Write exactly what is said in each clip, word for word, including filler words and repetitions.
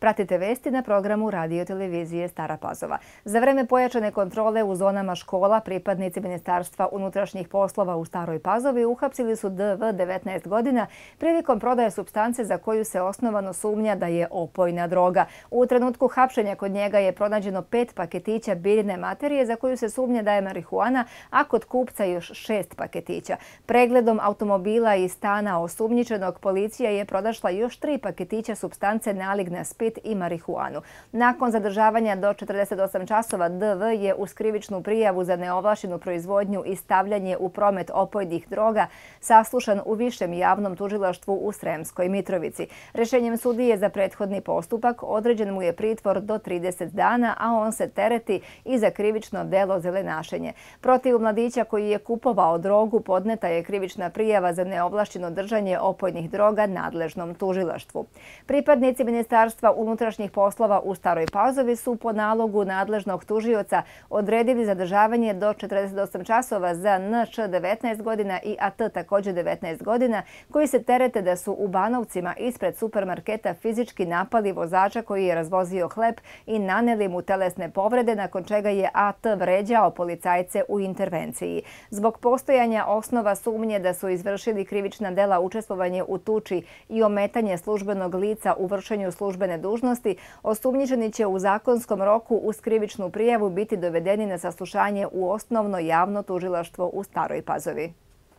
Pratite vesti na programu radio televizije Stara Pazova. Za vreme pojačane kontrole u zonama škola, pripadnici Ministarstva unutrašnjih poslova u Staroj Pazovi uhapsili su D V devetnaest godina prilikom prodaje supstance za koju se osnovano sumnja da je opojna droga. U trenutku hapšenja kod njega je pronađeno pet paketića biljne materije za koju se sumnja da je marihuana, a kod kupca još šest paketića. Pregledom automobila i stana osumnjičenog policija je pronašla još tri paketića supstance nalik na spit i marihuanu. Nakon zadržavanja do četrdeset osam časova D V je uz krivičnu prijavu za neovlašćenu proizvodnju i stavljanje u promet opojnih droga saslušan u Višem javnom tužilaštvu u Sremskoj Mitrovici. Rešenjem sudije za prethodni postupak određen mu je pritvor do trideset dana, a on se tereti i za krivično delo zelenašenje. Protiv mladića koji je kupovao drogu podneta je krivična prijava za neovlašćeno držanje opojnih droga nadležnom tužilaštvu. Pripadnici Ministarstva unutrašnjih poslova u Staroj Pazovi su po nalogu nadležnog tužioca odredili zadržavanje do četrdeset osam časova za N Č devetnaest godina i A T također devetnaest godina, koji se terete da su u Banovcima ispred supermarketa fizički napali vozača koji je razvozio hleb i naneli mu telesne povrede, nakon čega je A T vređao policajce u intervenciji. Zbog postojanja osnova sumnje da su izvršili krivična dela učestvovanje u tuči i ometanje službenog lica u vršenju službene dužnosti, osumnjičeni će u zakonskom roku uz krivičnu prijavu biti dovedeni na saslušanje u Osnovno javno tužilaštvo u Staroj Pazovi.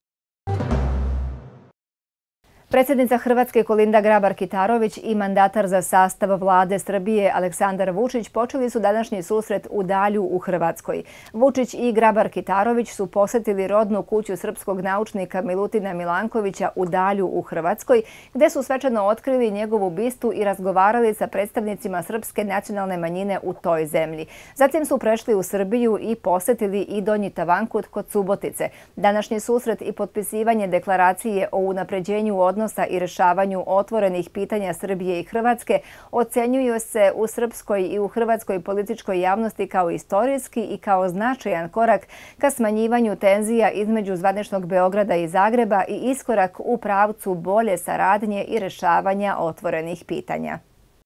Predsjednica Hrvatske Kolinda Grabar-Kitarović i mandatar za sastav vlade Srbije Aleksandar Vučić počeli su današnji susret u Dalju u Hrvatskoj. Vučić i Grabar-Kitarović su posjetili rodnu kuću srpskog naučnika Milutina Milankovića u Dalju u Hrvatskoj, gde su svečano otkrili njegovu bistu i razgovarali sa predstavnicima srpske nacionalne manjine u toj zemlji. Zatim su prešli u Srbiju i posjetili i Donji Tavankut kod Subotice. Današnji susret i potpisivanje deklaracije o unapređenju odnosa i rešavanju otvorenih pitanja Srbije i Hrvatske ocenjuju se u srpskoj i u hrvatskoj političkoj javnosti kao istorijski i kao značajan korak ka smanjivanju tenzija između zvaničnog Beograda i Zagreba i iskorak u pravcu bolje saradnje i rešavanja otvorenih pitanja.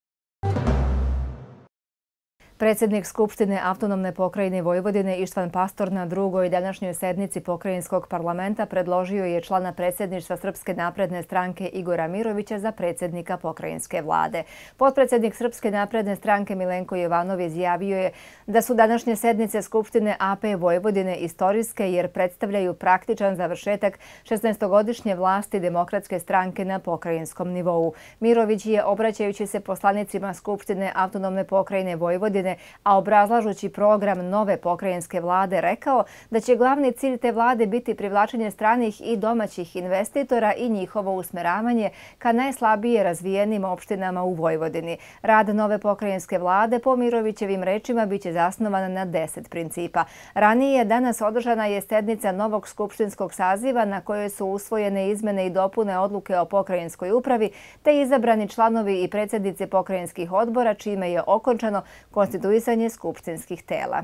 Predsjednik Skupštine Autonomne pokrajine Vojvodine Ištvan Pastor na drugoj današnjoj sednici pokrajinskog parlamenta predložio je člana predsjedništva Srpske napredne stranke Igora Mirovića za predsjednika pokrajinske vlade. Potpredsjednik Srpske napredne stranke Milenko Jovanov izjavio je da su današnje sednice Skupštine A P Vojvodine istorijske jer predstavljaju praktičan završetak šesnaestogodišnje vlasti Demokratske stranke na pokrajinskom nivou. Mirović je, obraćajući se poslanicima Skupštine Autonomne pokrajine Vojvodine, a obrazlažući program nove pokrajinske vlade, rekao da će glavni cilj te vlade biti privlačenje stranih i domaćih investitora i njihovo usmeravanje ka najslabije razvijenim opštinama u Vojvodini. Rad nove pokrajinske vlade, po Mirovićevim rečima, biće zasnovan na deset principa. Ranije danas održana je sednica novog skupštinskog saziva na kojoj su usvojene izmene i dopune odluke o pokrajinskoj upravi te izabrani članovi i predsjednici pokrajinskih odbora, čime je okončano konstituisanje skupštinskih tela.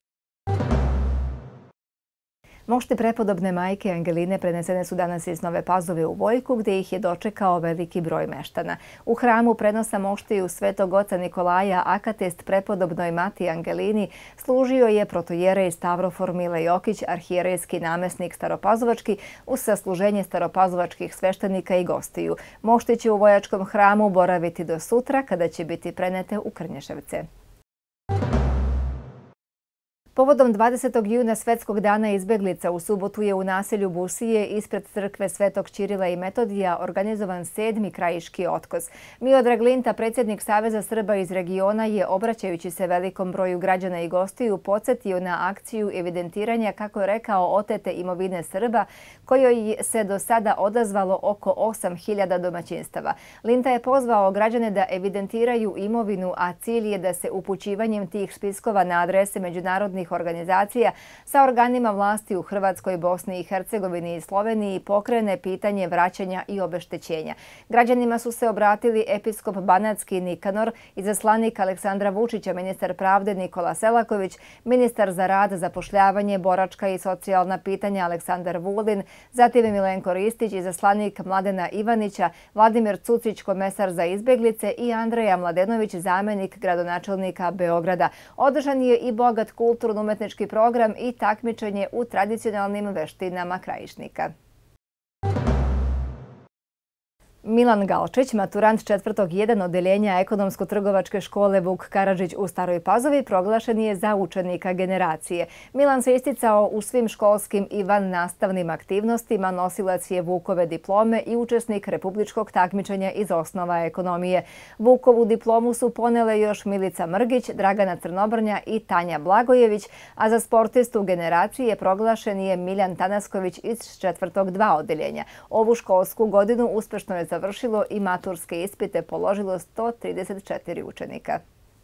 Mošti prepodobne majke Angeline prenesene su danas iz Nove Pazove u Vojku, gdje ih je dočekao veliki broj meštana. U hramu prenosa moštiju Svetog oca Nikolaja akatest prepodobnoj mati Angelini služio je protojerej Stavrofor Mile Jokić, arhijerejski namesnik Staropazovački, uz sasluženje staropazovačkih sveštenika i gostiju. Mošti će u Vojačkom hramu boraviti do sutra, kada će biti prenete u Krnješevce. Povodom dvadesetog juna Svetskog dana izbeglica u subotu je u naselju Busije ispred crkve Svetog Ćirila i Metodija organizovan sedmi krajiški otkos. Miodrag Linta, predsjednik Saveza Srba iz regiona, je, obraćajući se velikom broju građana i gostiju, podsjetio na akciju evidentiranja, kako je rekao, otete imovine Srba, kojoj se do sada odazvalo oko osam hiljada domaćinstava. Linta je pozvao građane da evidentiraju imovinu, a cilj je da se upućivanjem tih spiskova na adrese međunarodnih nevladinih organizacija sa organima vlasti u Hrvatskoj, Bosni i Hercegovini i Sloveniji pokrene pitanje vraćanja i obeštećenja. Građanima su se obratili episkop Banatski Nikanor, izaslanik Aleksandra Vučića, ministar pravde Nikola Selaković, ministar za rad, zapošljavanje, boračka i socijalna pitanja Aleksandar Vulin, zatim Milenko Ristić, izaslanik Mladena Ivanića, Vladimir Cucić, komesar za izbjeglice i Andreja Mladenović, zamjenik gradonačelnika Beograda. Održan je i bogat kulturno-umetnički program i takmičenje u tradicionalnim veštinama Krajišnika. Milan Galčić, maturant četvrtog jedan odeljenja Ekonomsko-trgovačke škole Vuk Karadžić u Staroj Pazovi, proglašen je za učenika generacije. Milan se isticao u svim školskim i vannastavnim aktivnostima, nosilac je Vukove diplome i učesnik republičkog takmičenja iz osnova ekonomije. Vukovu diplomu su ponele još Milica Mrgić, Dragana Crnobrnja i Tanja Blagojević, a za sportistu generacije proglašen je Miljan Tanasković iz četvrtog dva odeljenja. Ovu školsku godinu uspešno je završilo i maturske ispite položilo sto trideset četiri učenika.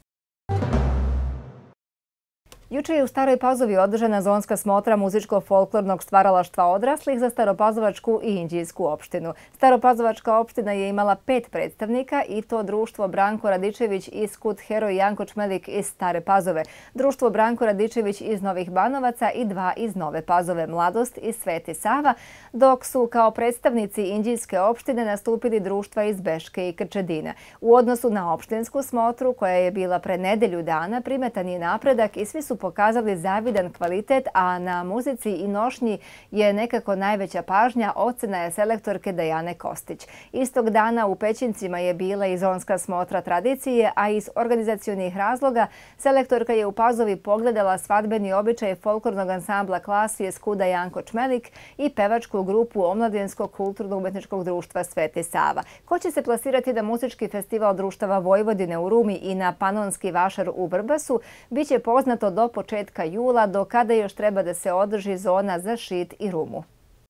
Juče je u Staroj Pazovi održana zonska smotra muzičko-folklornog stvaralaštva odraslih za Staropazovačku i Inđijsku opštinu. Staropazovačka opština je imala pet predstavnika i to društvo Branko Radičević i skut heroj Janko Čmelik iz Stare Pazove, društvo Branko Radičević iz Novih Banovaca i dva iz Nove Pazove, Mladost i Sveti Sava, dok su kao predstavnici Inđijske opštine nastupili društva iz Beške i Krčedina. U odnosu na opštinsku smotru, koja je bila pre nedelju dana, primetan je napredak i svi su pokazali zavidan kvalitet, a na muzici i nošnji je nekako najveća pažnja, ocena je selektorke Dajane Kostić. Istog dana u Pećincima je bila i zonska smotra tradicije, a iz organizacionih razloga selektorka je u Pazovi pogledala svadbeni običaj folklornog ansambla Klasije skuda Janko Čmelik i pevačku grupu Omladinskog kulturno-umetničkog društva Sveti Sava. Ko će se plasirati na muzički festival društava Vojvodine u Rumi i na Panonski vašar u Vrbasu, bit će poznato do početka jula, do kada još treba da se održi zona za Šid i Rumu.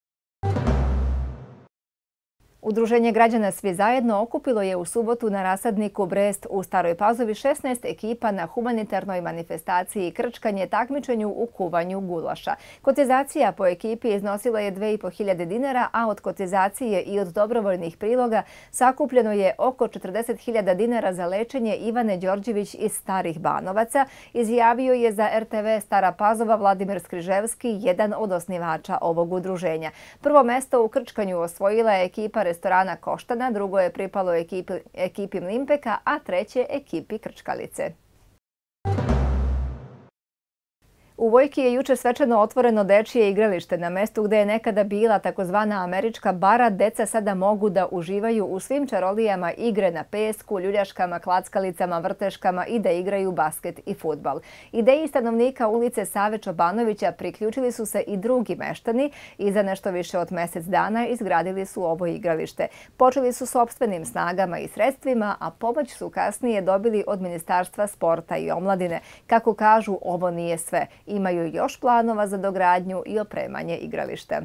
Udruženje građana Svi zajedno okupilo je u subotu na rasadniku Brest u Staroj Pazovi šesnaest ekipa na humanitarnoj manifestaciji Krčkanje takmičenju u kuvanju gulaša. Kotizacija po ekipi iznosila je dve i po hiljade dinara, a od kotizacije i od dobrovoljnih priloga sakupljeno je oko četrdeset hiljada dinara za lečenje Ivane Đorđević iz Starih Banovaca, izjavio je za er te ve Stara Pazova Vladimir Skriževski, jedan od osnivača ovog udruženja. Prvo mesto u Krčkanju osvojila je ekipa restorana Koštana, drugo je pripalo ekipi, ekipi Mlimpeka, a treće ekipi Krčkalice. U Vojki je juče svečano otvoreno dečije igralište. Na mestu gde je nekada bila takozvana američka bara, deca sada mogu da uživaju u svim čarolijama igre na pesku, ljuljaškama, klackalicama, vrteškama i da igraju basket i fudbal. Ideji stanovnika ulice Save Čobanovića priključili su se i drugi meštani i za nešto više od mesec dana izgradili su ovo igralište. Počeli su sopstvenim snagama i sredstvima, a pomoć su kasnije dobili od Ministarstva sporta i omladine. Kako kažu, ovo nije sve. Imaju još planova za dogradnju i opremanje igrališta.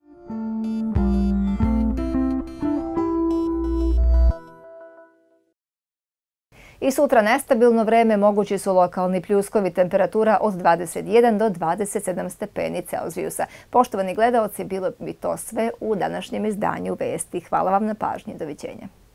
I sutra nestabilno vreme, mogući su lokalni pljuskovi, temperatura od dvadeset jedan do dvadeset sedam stepeni Celzijusa. Poštovani gledaoci, bilo bi to sve u današnjem izdanju Vesti. Hvala vam na pažnji. Doviđenja.